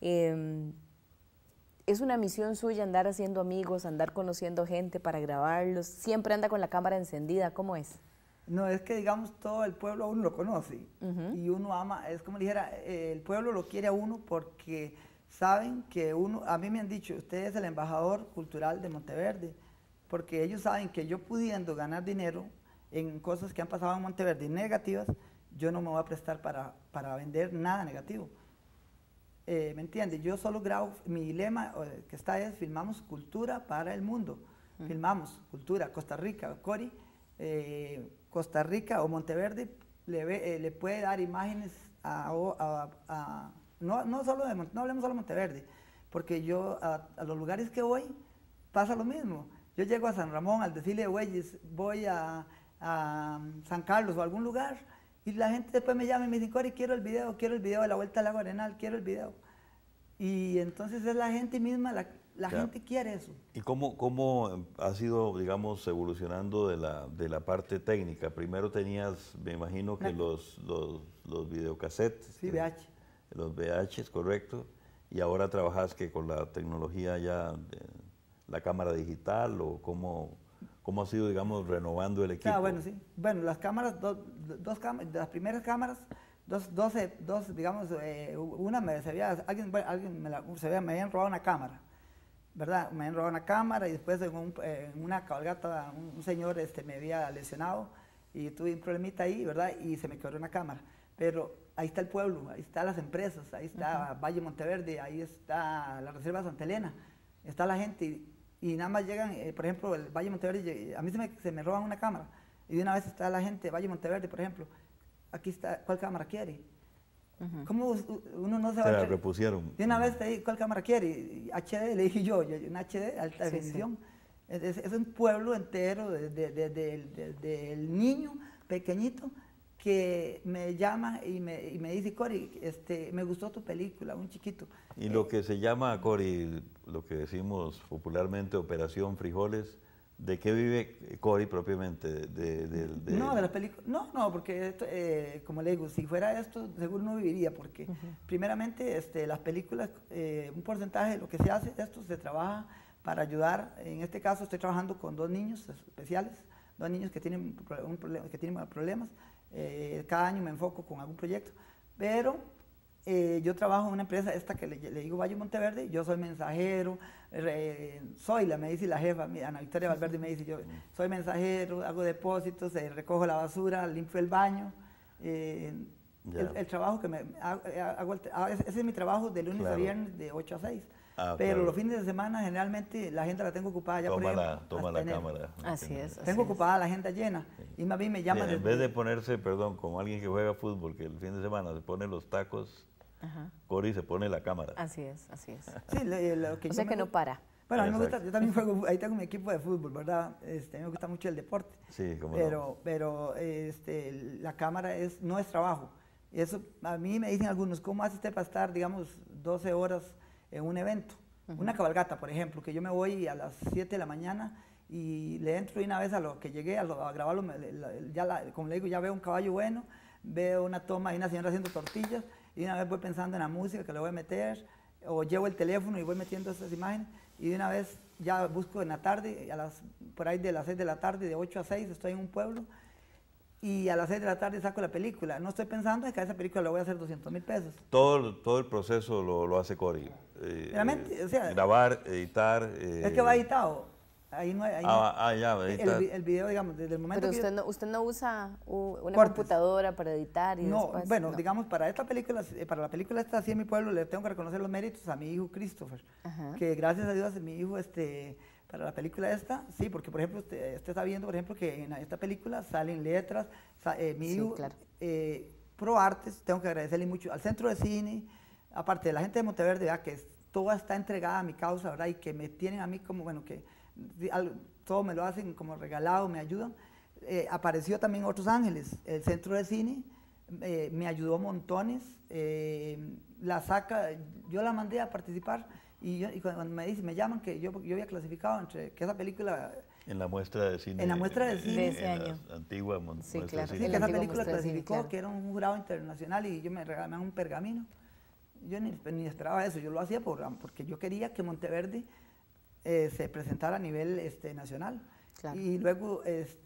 Speaker 2: Es una misión suya andar haciendo amigos, andar conociendo gente para grabarlos. Siempre anda con la cámara encendida. ¿Cómo es?
Speaker 3: No, es que digamos todo el pueblo a uno lo conoce y uno ama. Es como dijera, el pueblo lo quiere a uno porque saben que uno, a mí me han dicho, usted es el embajador cultural de Monteverde, porque ellos saben que yo pudiendo ganar dinero en cosas que han pasado en Monteverde negativas, yo no me voy a prestar para vender nada negativo. ¿Me entiende? Yo solo grabo, mi lema que está es, filmamos cultura para el mundo. Filmamos cultura, Costa Rica, Cori, Costa Rica o Monteverde le puede dar imágenes no hablemos solo de Monteverde, porque yo a los lugares que voy pasa lo mismo. Yo llego a San Ramón, al desfile de bueyes, voy a San Carlos o a algún lugar, y la gente después me llama y me dice, Cori, quiero el video de la Vuelta al Lago Arenal, quiero el video. Y entonces es la gente misma, la gente quiere eso.
Speaker 1: ¿Y cómo ha sido, digamos, evolucionando de la parte técnica? Primero tenías, me imagino que los videocassettes.
Speaker 3: Sí, VH.
Speaker 1: Los VHs, correcto. Y ahora trabajas que con la tecnología ya, la cámara digital, o cómo ha sido, digamos, renovando el equipo.
Speaker 3: Ah, bueno, sí. Bueno, las cámaras, las primeras cámaras, digamos, una me habían robado una cámara, ¿verdad? Me habían robado una cámara y después en una cabalgata un señor me había lesionado y tuve un problemita ahí, ¿verdad? Y se me quebró una cámara. Pero ahí está el pueblo, ahí están las empresas, ahí está Valle Monteverde, ahí está la Reserva Santa Elena, está la gente y nada más llegan, por ejemplo, el Valle Monteverde, a mí se me roban una cámara y de una vez está la gente, Valle Monteverde, por ejemplo, aquí está, ¿cuál cámara quiere? ¿Cómo uno no se va a...
Speaker 1: Se la repusieron.
Speaker 3: De una vez te dije, ¿cuál cámara quiere? Y HD, le dije yo, una HD, alta definición. Sí. Es un pueblo entero, desde el niño pequeñito que me llama y me dice, Cori, me gustó tu película, un chiquito.
Speaker 1: Y lo que se llama, Cori, lo que decimos popularmente Operación Frijoles, ¿de qué vive Cori propiamente?
Speaker 3: No, de las películas. No, porque esto, como le digo, si fuera esto, seguro no viviría, porque primeramente las películas, un porcentaje de lo que se hace, esto se trabaja para ayudar. En este caso estoy trabajando con 2 niños especiales, 2 niños que tienen problemas. Cada año me enfoco con algún proyecto, pero yo trabajo en una empresa, esta que le digo Valle Monteverde, yo soy mensajero, me dice la jefa, Ana Victoria Valverde me dice, yo soy mensajero, hago depósitos, recojo la basura, limpio el baño, el trabajo que hago, ese es mi trabajo de lunes a viernes de 8 a 6. Pero los fines de semana generalmente la agenda la tengo ocupada ya.
Speaker 1: Toma la cámara.
Speaker 2: Así es.
Speaker 3: Tengo ocupada la agenda llena y más bien me llaman.
Speaker 1: En vez de ponerse, como alguien que juega fútbol, que el fin de semana se pone los tacos, Cori se pone la cámara.
Speaker 2: Así es. Sí,
Speaker 3: o
Speaker 2: sea que no para.
Speaker 3: Bueno, a mí me gusta, yo también juego, ahí tengo mi equipo de fútbol, ¿verdad? A mí me gusta mucho el deporte.
Speaker 1: Sí,
Speaker 3: pero la cámara no es trabajo. Eso, a mí me dicen algunos, ¿cómo hace usted para estar, digamos, 12 horas en un evento? Una cabalgata, por ejemplo, que yo me voy a las 7 de la mañana y le entro y una vez a lo que llegué a grabarlo, como le digo, ya veo un caballo bueno, veo una toma y una señora haciendo tortillas y una vez voy pensando en la música que le voy a meter, o llevo el teléfono y voy metiendo esas imágenes y de una vez ya busco en la tarde, por ahí de las 6 de la tarde, de 8 a 6 estoy en un pueblo y a las 6 de la tarde saco la película. No estoy pensando en que a esa película le voy a hacer 200,000 pesos.
Speaker 1: Todo el proceso lo hace Cori.
Speaker 3: Realmente, o sea...
Speaker 1: Grabar, editar...
Speaker 3: Es que va editado. Ahí no hay... El video, digamos, desde el momento
Speaker 2: Pero usted no usa una computadora para editar y después...
Speaker 3: Bueno, digamos, para esta película, para la película esta, así en mi pueblo, le tengo que reconocer los méritos a mi hijo Christopher. Que gracias a Dios, mi hijo, para la película esta, sí, porque por ejemplo, usted está viendo, por ejemplo, que en esta película salen letras, mi hijo,
Speaker 2: claro.
Speaker 3: Pro Artes, tengo que agradecerle mucho al Centro de Cine, aparte de la gente de Monteverde, ¿verdad? Que toda está entregada a mi causa, ¿verdad? Y que me tienen a mí como, bueno, que todo me lo hacen como regalado, me ayudan. Apareció también Otros Ángeles, el centro de cine, me ayudó montones, la saca, yo la mandé a participar y cuando me llaman que yo había clasificado entre que esa película...
Speaker 1: En la muestra de cine.
Speaker 3: En la muestra de cine.
Speaker 2: De ese año.
Speaker 1: Antigua
Speaker 2: Sí,
Speaker 1: muestra
Speaker 2: claro.
Speaker 1: de
Speaker 3: Sí,
Speaker 1: cine.
Speaker 3: que esa película clasificó,
Speaker 2: claro.
Speaker 3: que era un jurado internacional y yo me regalaban un pergamino. Yo ni esperaba eso, yo lo hacía porque yo quería que Monteverde se presentara a nivel nacional.
Speaker 2: Claro.
Speaker 3: Y luego,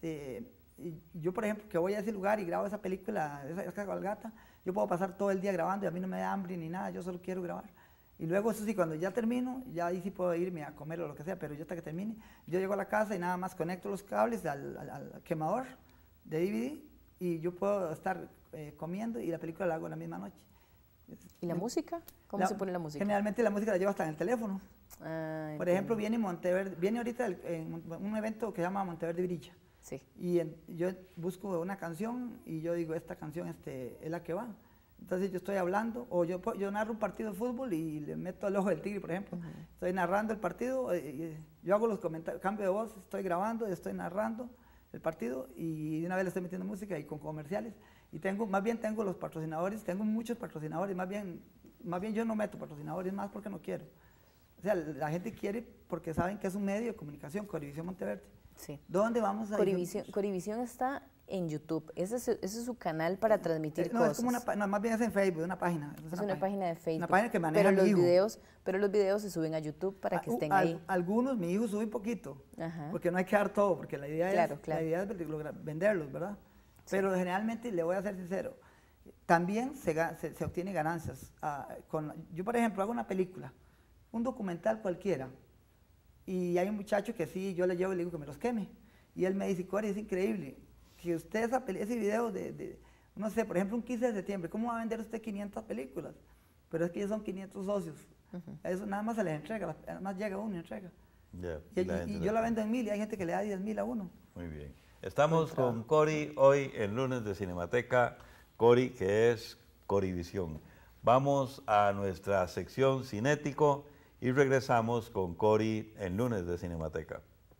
Speaker 3: y yo por ejemplo, que voy a ese lugar y grabo esa película, esa cabalgata, yo puedo pasar todo el día grabando y a mí no me da hambre ni nada, yo solo quiero grabar. Y luego, eso sí, cuando ya termino, ya ahí sí puedo irme a comer o lo que sea, pero yo hasta que termine, yo llego a la casa y nada más conecto los cables al quemador de DVD y yo puedo estar comiendo y la película la hago la misma noche.
Speaker 2: ¿Y la música? ¿Cómo se pone la música?
Speaker 3: Generalmente la música la llevo hasta en el teléfono.
Speaker 2: Ah,
Speaker 3: Por ejemplo, viene ahorita un evento que se llama Monteverde Brilla.
Speaker 2: Sí.
Speaker 3: Y yo busco una canción y yo digo, esta canción es la que va. Entonces yo estoy hablando, o yo narro un partido de fútbol y le meto el ojo del tigre, por ejemplo. Estoy narrando el partido, yo hago los comentarios, cambio de voz, estoy grabando, estoy narrando el partido y de una vez le estoy metiendo música y con comerciales. Y más bien tengo los patrocinadores, tengo muchos patrocinadores, más bien yo no meto patrocinadores más porque no quiero. O sea, la gente quiere porque saben que es un medio de comunicación, Corivisión Monteverde.
Speaker 2: Sí.
Speaker 3: ¿Dónde vamos a ir?
Speaker 2: Corivisión está en YouTube. Ese es su canal para transmitir
Speaker 3: no,
Speaker 2: cosas.
Speaker 3: Es como no, más bien es en Facebook, una página.
Speaker 2: Es una página de Facebook.
Speaker 3: Una página que maneja mi hijo.
Speaker 2: Pero los videos se suben a YouTube para que estén ahí.
Speaker 3: Algunos, mi hijo sube un poquito,
Speaker 2: Ajá.
Speaker 3: porque no hay que dar todo, porque la idea es venderlos, ¿verdad? Sí. Pero generalmente, le voy a ser sincero, también se obtiene ganancias. Yo, por ejemplo, hago una película, un documental cualquiera, y hay un muchacho que sí, yo le llevo y le digo que me los queme. Y él me dice, Cori, es increíble que usted ese video no sé, por ejemplo, un 15 de septiembre, ¿cómo va a vender usted 500 películas? Pero es que ya son 500 socios. Eso nada más se les entrega, nada más llega uno y entrega. Y yo la vendo en 1000 y hay gente que le da 10,000 a uno.
Speaker 1: Muy bien. Estamos con Cori hoy en Lunes de Cinemateca. Cori, que es Corivisión. Vamos a nuestra sección Cinético y regresamos con Cori en Lunes de Cinemateca.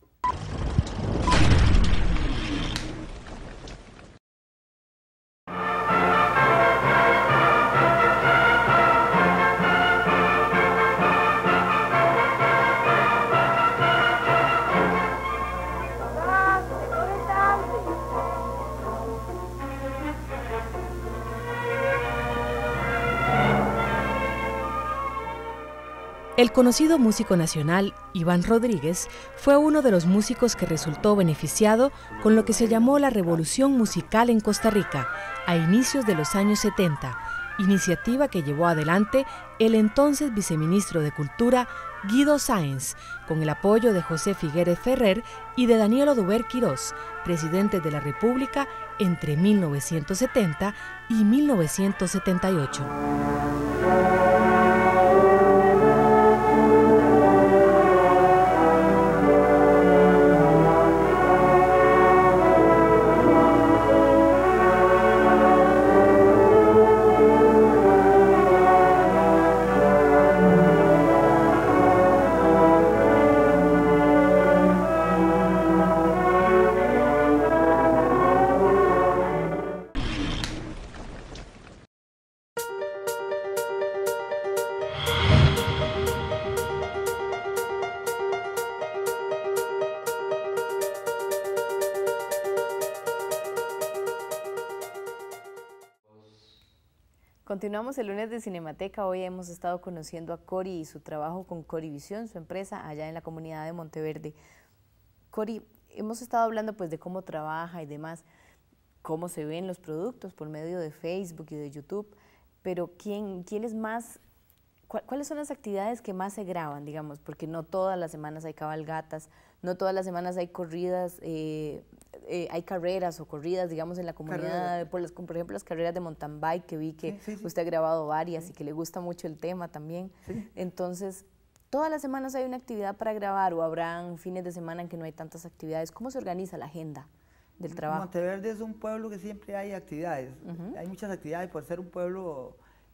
Speaker 7: El conocido músico nacional Iván Rodríguez fue uno de los músicos que resultó beneficiado con lo que se llamó la Revolución Musical en Costa Rica a inicios de los años 70, iniciativa que llevó adelante el entonces viceministro de Cultura Guido Sáenz, con el apoyo de José Figueres Ferrer y de Daniel Oduber Quirós, presidentes de la República entre 1970 y 1978.
Speaker 2: Continuamos el lunes de Cinemateca. Hoy hemos estado conociendo a Cori y su trabajo con Corivisión, su empresa allá en la comunidad de Monteverde. Cori, hemos estado hablando pues de cómo trabaja y demás, cómo se ven los productos por medio de Facebook y de YouTube, pero ¿quién es más? ¿Cuáles son las actividades que más se graban, digamos? Porque no todas las semanas hay cabalgatas, no todas las semanas hay corridas, hay carreras o corridas, digamos, en la comunidad, por ejemplo, las carreras de mountain bike, que vi que usted ha grabado varias y que le gusta mucho el tema también. Sí. Entonces, ¿todas las semanas hay una actividad para grabar o habrán fines de semana en que no hay tantas actividades? ¿Cómo se organiza la agenda del trabajo?
Speaker 3: Monteverde es un pueblo que siempre hay actividades. Hay muchas actividades por ser un pueblo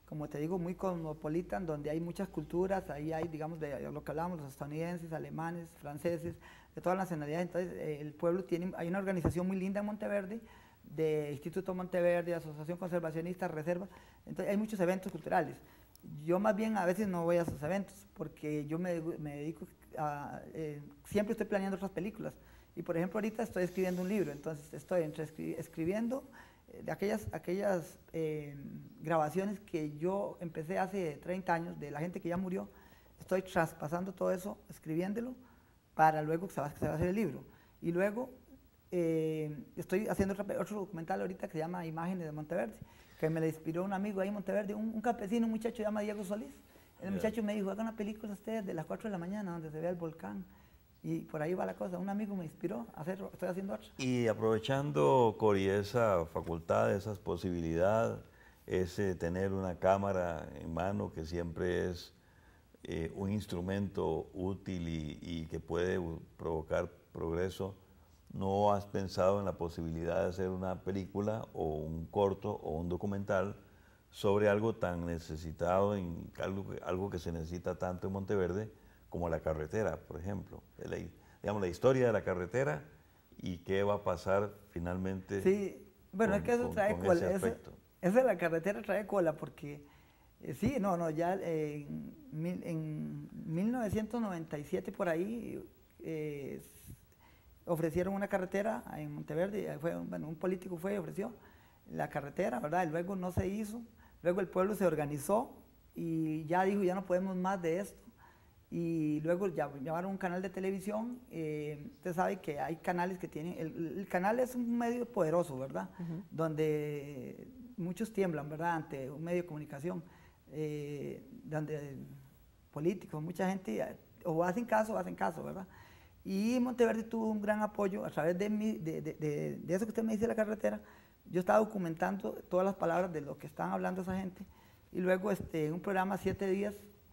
Speaker 3: como te digo, muy cosmopolitan, donde hay muchas culturas, ahí hay, digamos, de lo que hablamos, los estadounidenses, alemanes, franceses, de todas las nacionalidades. Entonces, el pueblo hay una organización muy linda en Monteverde, de Instituto Monteverde, Asociación Conservacionista, Reserva. Entonces, hay muchos eventos culturales. Yo más bien a veces no voy a esos eventos, porque yo me dedico siempre estoy planeando otras películas. Y por ejemplo, ahorita estoy escribiendo un libro, entonces estoy escribiendo de aquellas grabaciones que yo empecé hace 30 años, de la gente que ya murió, estoy traspasando todo eso, escribiéndolo, para luego que se va a hacer el libro. Y luego estoy haciendo otro documental ahorita que se llama Imágenes de Monteverde, que me le inspiró un amigo ahí en Monteverde, un campesino, un muchacho que se llama Diego Solís. El muchacho me dijo, hagan una película ustedes de las 4 de la mañana donde se vea el volcán. Y por ahí va la cosa. Un amigo me inspiró a hacerlo, estoy haciendo otra.
Speaker 1: Y aprovechando, Cori, esa facultad, esas posibilidades, ese tener una cámara en mano que siempre es un instrumento útil y que puede provocar progreso, ¿no has pensado en la posibilidad de hacer una película o un corto o un documental sobre algo tan necesitado, algo que se necesita tanto en Monteverde como la carretera, por ejemplo? Digamos, la historia de la carretera y qué va a pasar finalmente.
Speaker 3: Sí, bueno, es que eso trae cola. Eso de la carretera trae cola porque, ya en 1997 por ahí ofrecieron una carretera en Monteverde, un político fue y ofreció la carretera, ¿verdad? Y luego no se hizo, luego el pueblo se organizó y ya dijo, ya no podemos más de esto. Y luego llamaron un canal de televisión. Usted sabe que hay canales que tienen, el canal es un medio poderoso, ¿verdad? Donde muchos tiemblan, ¿verdad? Ante un medio de comunicación, donde políticos, mucha gente o hacen caso, ¿verdad? Y Monteverde tuvo un gran apoyo a través de eso que usted me dice de la carretera. Yo estaba documentando todas las palabras de lo que estaban hablando esa gente, y luego en un programa 7 días,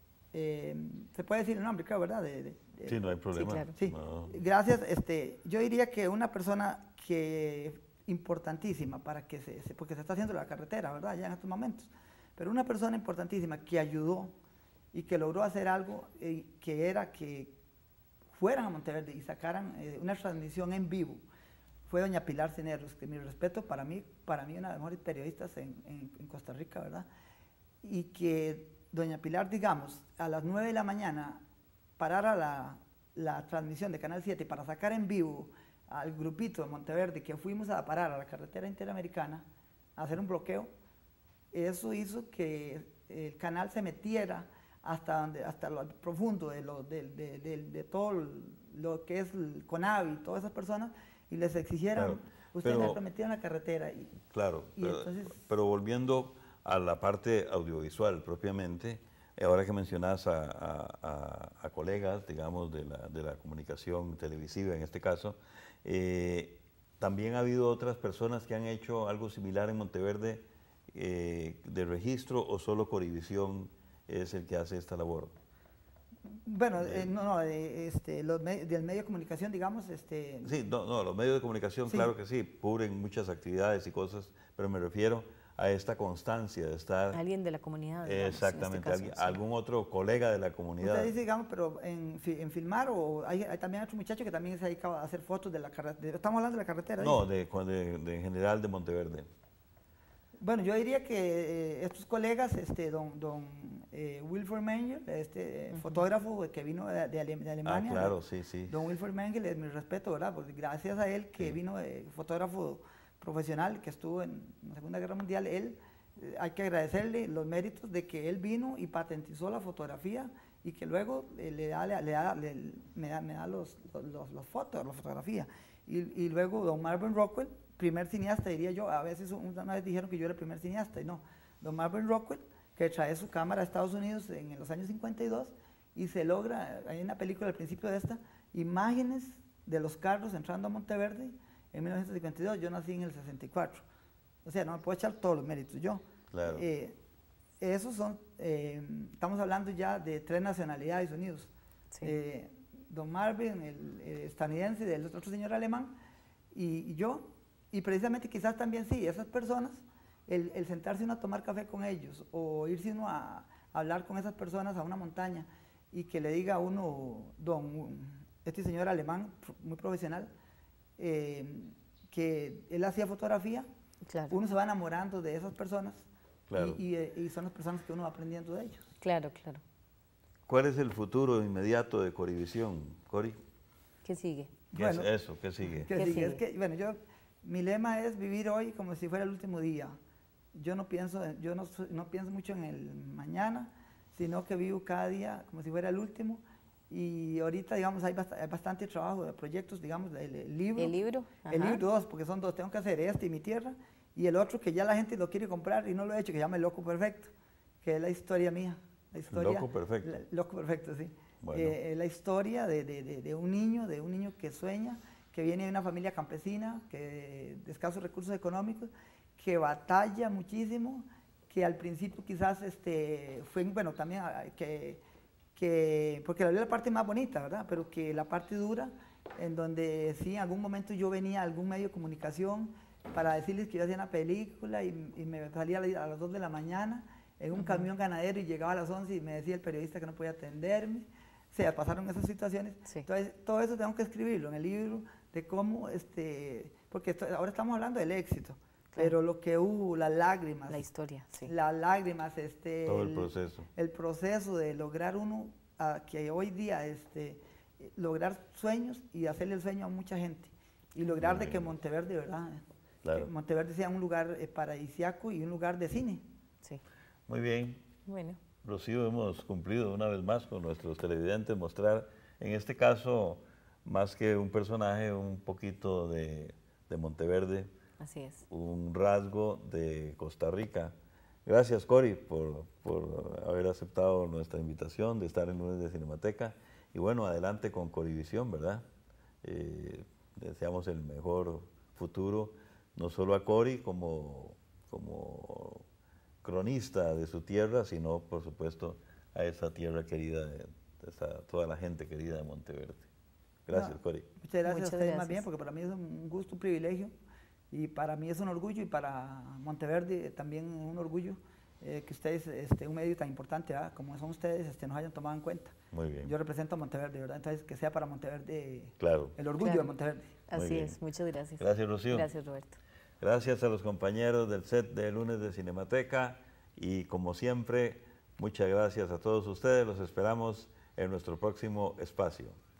Speaker 3: se puede decir el nombre, creo, ¿verdad?
Speaker 1: Sí, no hay problema.
Speaker 2: Sí, claro.
Speaker 3: Sí.
Speaker 1: No.
Speaker 3: Gracias. Yo diría que una persona importantísima porque se está haciendo la carretera, ¿verdad? Ya en estos momentos. Pero una persona importantísima que ayudó y que logró hacer algo que era que fueran a Monteverde y sacaran una transmisión en vivo, fue doña Pilar Cineros, que mi respeto, para mí una de las mejores periodistas en Costa Rica, ¿verdad? Y que doña Pilar, digamos, a las 9 de la mañana parara la transmisión de Canal 7 para sacar en vivo al grupito de Monteverde que fuimos a parar a la carretera interamericana a hacer un bloqueo. Eso hizo que el canal se metiera hasta lo profundo de todo lo que es el CONAVI y todas esas personas, y les exigieran,
Speaker 1: claro,
Speaker 3: ustedes les prometieron la carretera.
Speaker 1: Pero volviendo a la parte audiovisual propiamente, ahora que mencionas a colegas, digamos, de la comunicación televisiva en este caso, también ha habido otras personas que han hecho algo similar en Monteverde de registro, o solo Corivisión es el que hace esta labor.
Speaker 3: Bueno, del medio de comunicación, digamos.
Speaker 1: Sí, los medios de comunicación, sí, claro que sí, cubren muchas actividades y cosas, pero me refiero a esta constancia de estar...
Speaker 2: Alguien de la comunidad. Digamos,
Speaker 1: exactamente,
Speaker 2: en este caso,
Speaker 1: algún otro colega de la comunidad.
Speaker 3: Usted dice, digamos, pero en filmar, o hay también otro muchacho que también se dedica a hacer fotos de la carretera. ¿Estamos hablando de la carretera?
Speaker 1: No, en general de Monteverde.
Speaker 3: Bueno, yo diría que estos colegas, don Wilford Mengel, fotógrafo que vino de Alemania.
Speaker 1: Ah, claro, sí.
Speaker 3: Don Wilford Mengel, es mi respeto, ¿verdad? Porque gracias a él, que vino fotógrafo profesional, que estuvo en la Segunda Guerra Mundial, hay que agradecerle los méritos de que él vino y patentizó la fotografía, y que luego me da los fotos, la fotografía. Y luego don Marvin Rockwell, primer cineasta, diría yo. A veces una vez dijeron que yo era el primer cineasta, y no. Don Marvin Rockwell, que trae su cámara a Estados Unidos en los años 52, y se logra, hay una película al principio de esta, imágenes de los carros entrando a Monteverde en 1952. Yo nací en el 64. O sea, no me puedo echar todos los méritos yo.
Speaker 1: Claro.
Speaker 3: Esos son, estamos hablando ya de 3 nacionalidades unidos. Sí. Don Marvin, el estadounidense, del otro señor alemán, y yo. Y precisamente quizás también sí, esas personas el sentarse uno a tomar café con ellos o irse uno a hablar con esas personas a una montaña y que le diga a uno, este señor alemán, muy profesional, que él hacía fotografía, claro. Uno se va enamorando de esas personas, claro. y son las personas que uno va aprendiendo de ellos.
Speaker 2: Claro, claro.
Speaker 1: ¿Cuál es el futuro inmediato de Corivisión, Cori?
Speaker 2: ¿Qué sigue?
Speaker 1: ¿Qué es eso? ¿Qué sigue?
Speaker 3: ¿Qué sigue? Es que, bueno, mi lema es vivir hoy como si fuera el último día. Yo no pienso mucho en el mañana, sino que vivo cada día como si fuera el último. Y ahorita, digamos, hay bastante trabajo de proyectos, digamos, el libro.
Speaker 2: ¿El libro?
Speaker 3: El libro 2, porque son 2. Tengo que hacer este y Mi Tierra. Y el otro que ya la gente lo quiere comprar y no lo he hecho, que se llama El Loco Perfecto, que es la historia mía. La historia,
Speaker 1: Loco Perfecto.
Speaker 3: Loco Perfecto, sí.
Speaker 1: Bueno.
Speaker 3: La historia de un niño que sueña, que viene de una familia campesina, de escasos recursos económicos, que batalla muchísimo, que al principio quizás fue, bueno, también porque la parte más bonita, ¿verdad? Pero que la parte dura, en donde sí, en algún momento yo venía a algún medio de comunicación para decirles que yo hacía una película y me salía a las 2 de la mañana en un camión ganadero y llegaba a las 11 y me decía el periodista que no podía atenderme. O sea, pasaron esas situaciones. Sí. Entonces, todo eso tengo que escribirlo en el libro, de cómo, porque ahora estamos hablando del éxito, claro. Pero lo que hubo, las lágrimas.
Speaker 2: La historia, sí.
Speaker 3: Las lágrimas,
Speaker 1: todo el proceso.
Speaker 3: El proceso de lograr uno, que hoy día, lograr sueños y hacerle el sueño a mucha gente. Y lograr de que Monteverde, ¿verdad? Claro. Que Monteverde sea un lugar paradisíaco y un lugar de cine.
Speaker 2: Sí.
Speaker 1: Muy bien.
Speaker 2: Bueno.
Speaker 1: Rocío, hemos cumplido una vez más con nuestros televidentes mostrar, en este caso, más que un personaje, un poquito de Monteverde.
Speaker 2: Así es.
Speaker 1: Un rasgo de Costa Rica. Gracias, Cori, por haber aceptado nuestra invitación de estar en Lunes de Cinemateca. Y bueno, adelante con Corivisión, ¿verdad? Deseamos el mejor futuro, no solo a Cori como cronista de su tierra, sino, por supuesto, a esa tierra querida, toda la gente querida de Monteverde. Gracias, Cori.
Speaker 3: Muchas gracias a ustedes más bien, porque para mí es un gusto, un privilegio, y para mí es un orgullo, y para Monteverde también un orgullo que ustedes, un medio tan importante, ¿verdad? Como son ustedes, nos hayan tomado en cuenta.
Speaker 1: Muy bien.
Speaker 3: Yo represento a Monteverde, ¿verdad? Entonces, que sea para Monteverde,
Speaker 1: claro,
Speaker 3: el orgullo, claro, de Monteverde.
Speaker 2: Así es, muchas gracias.
Speaker 1: Gracias, Rocío.
Speaker 2: Gracias, Roberto.
Speaker 1: Gracias a los compañeros del set de Lunes de Cinemateca, y como siempre, muchas gracias a todos ustedes. Los esperamos en nuestro próximo espacio.